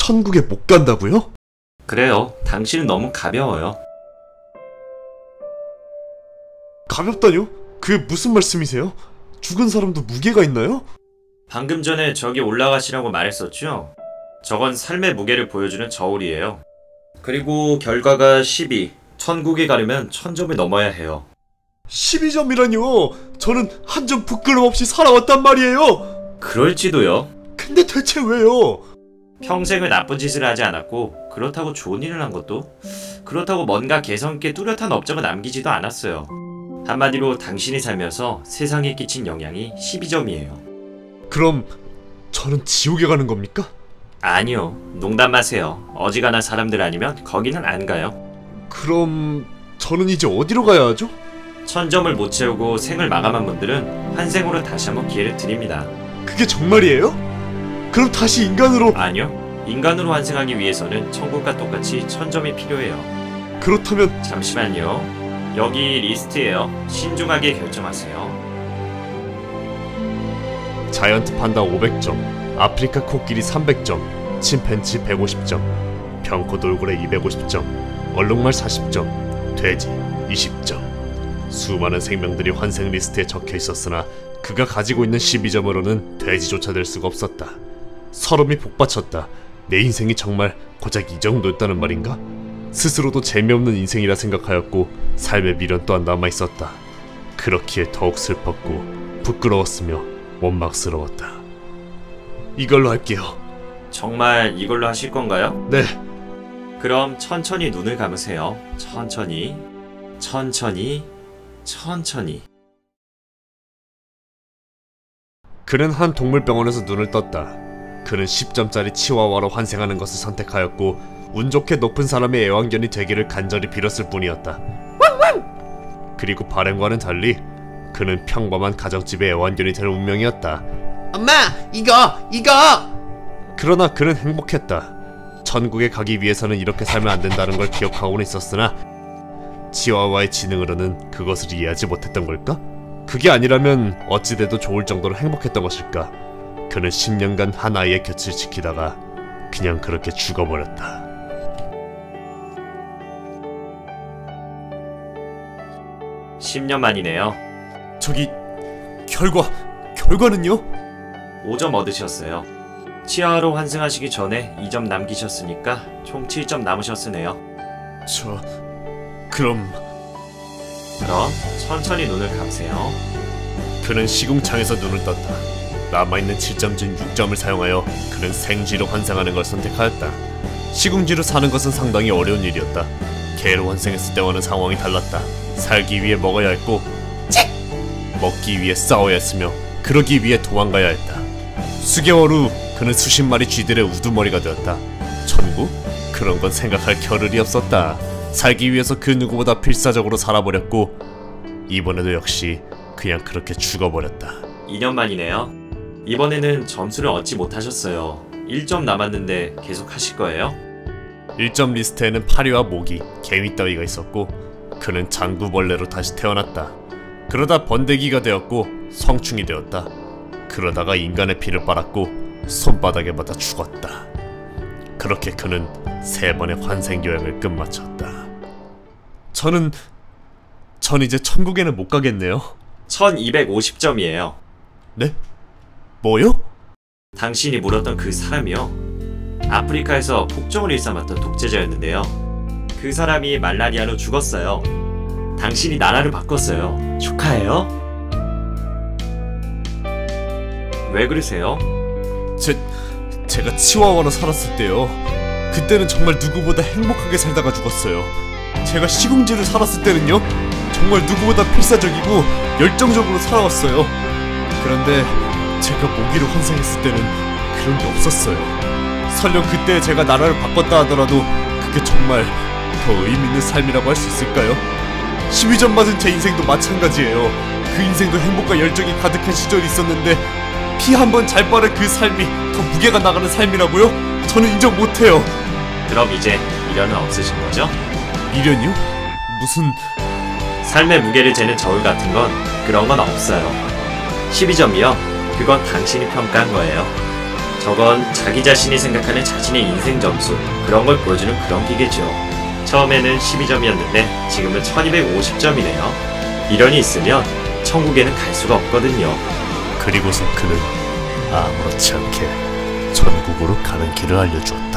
천국에 못 간다고요? 그래요. 당신은 너무 가벼워요. 가볍다뇨? 그게 무슨 말씀이세요? 죽은 사람도 무게가 있나요? 방금 전에 저기 올라가시라고 말했었죠? 저건 삶의 무게를 보여주는 저울이에요. 그리고 결과가 12. 천국에 가려면 1000점을 넘어야 해요. 12점이라뇨! 저는 한 점 부끄럼 없이 살아왔단 말이에요! 그럴지도요. 근데 대체 왜요? 평생을 나쁜 짓을 하지 않았고, 그렇다고 좋은 일을 한 것도, 그렇다고 뭔가 개성있게 뚜렷한 업적을 남기지도 않았어요. 한마디로 당신이 살면서 세상에 끼친 영향이 12점이에요. 그럼 저는 지옥에 가는 겁니까? 아니요. 농담 마세요. 어지간한 사람들 아니면 거기는 안 가요. 그럼 저는 이제 어디로 가야 하죠? 1000점을 못 채우고 생을 마감한 분들은 환생으로 다시 한번 기회를 드립니다. 그게 정말이에요? 그럼 다시 인간으로... 아니요. 인간으로 환생하기 위해서는 천국과 똑같이 1000점이 필요해요. 그렇다면... 잠시만요. 여기 리스트예요. 신중하게 결정하세요. 자이언트 판다 500점, 아프리카 코끼리 300점, 침팬지 150점, 병코 돌고래 250점, 얼룩말 40점, 돼지 20점. 수많은 생명들이 환생 리스트에 적혀 있었으나 그가 가지고 있는 12점으로는 돼지조차 될 수가 없었다. 서름이 복받쳤다. 내 인생이 정말 고작 이 정도였다는 말인가? 스스로도 재미없는 인생이라 생각하였고 삶의 미련 또한 남아있었다. 그렇기에 더욱 슬펐고 부끄러웠으며 원망스러웠다. 이걸로 할게요. 정말 이걸로 하실 건가요? 네. 그럼 천천히 눈을 감으세요. 천천히, 천천히, 천천히. 그는 한 동물병원에서 눈을 떴다. 그는 10점짜리 치와와로 환생하는 것을 선택하였고 운 좋게 높은 사람의 애완견이 되기를 간절히 빌었을 뿐이었다. 그리고 발행과는 달리 그는 평범한 가정집의 애완견이 될 운명이었다. 엄마! 이거! 그러나 그는 행복했다. 천국에 가기 위해서는 이렇게 살면 안 된다는 걸 기억하고는 있었으나 치와와의 지능으로는 그것을 이해하지 못했던 걸까? 그게 아니라면 어찌돼도 좋을 정도로 행복했던 것일까? 그는 10년간 한 아이의 곁을 지키다가 그냥 그렇게 죽어버렸다. 10년 만이네요. 저기... 결과는요? 5점 얻으셨어요. 치아로 환생하시기 전에 2점 남기셨으니까 총 7점 남으셨으네요. 그럼 천천히 눈을 감으세요. 그는 시궁창에서 눈을 떴다. 남아있는 7점 중 6점을 사용하여 그는 생쥐로 환생하는 걸 선택하였다. 시궁쥐로 사는 것은 상당히 어려운 일이었다. 개로 환생했을 때와는 상황이 달랐다. 살기 위해 먹어야 했고 먹기 위해 싸워야 했으며 그러기 위해 도망가야 했다. 수개월 후 그는 수십 마리 쥐들의 우두머리가 되었다. 천국? 그런 건 생각할 겨를이 없었다. 살기 위해서 그 누구보다 필사적으로 살아버렸고 이번에도 역시 그냥 그렇게 죽어버렸다. 2년 만이네요. 이번에는 점수를 얻지 못하셨어요. 1점 남았는데 계속 하실 거예요? 1점 리스트에는 파리와 모기, 개미 따위가 있었고 그는 장구벌레로 다시 태어났다. 그러다 번데기가 되었고 성충이 되었다. 그러다가 인간의 피를 빨았고 손바닥에 맞아 죽었다. 그렇게 그는 3번의 환생 여행을 끝마쳤다. 전 이제 천국에는 못 가겠네요. 1250점이에요. 네? 뭐요? 당신이 물었던 그 사람이요. 아프리카에서 폭정을 일삼았던 독재자였는데요. 그 사람이 말라리아로 죽었어요. 당신이 나라를 바꿨어요. 축하해요. 왜 그러세요? 제가 치와와로 살았을 때요. 그때는 정말 누구보다 행복하게 살다가 죽었어요. 제가 시궁지를 살았을 때는요. 정말 누구보다 필사적이고 열정적으로 살아왔어요. 그런데 제가 모기로 환생했을 때는 그런 게 없었어요. 설령 그때 제가 나라를 바꿨다 하더라도 그게 정말 더 의미있는 삶이라고 할 수 있을까요? 12점 맞은 제 인생도 마찬가지예요. 그 인생도 행복과 열정이 가득한 시절이 있었는데 피 한 번 잘 빨은 그 삶이 더 무게가 나가는 삶이라고요? 저는 인정 못해요. 그럼 이제 미련은 없으신 거죠? 미련이요? 무슨... 삶의 무게를 재는 저울 같은 건 그런 건 없어요. 12점이요? 그건 당신이 평가한 거예요. 저건 자기 자신이 생각하는 자신의 인생 점수, 그런 걸 보여주는 그런 기계죠. 처음에는 12점이었는데 지금은 1250점이네요. 미련이 있으면 천국에는 갈 수가 없거든요. 그리고서 그는 아무렇지 않게 천국으로 가는 길을 알려주었다.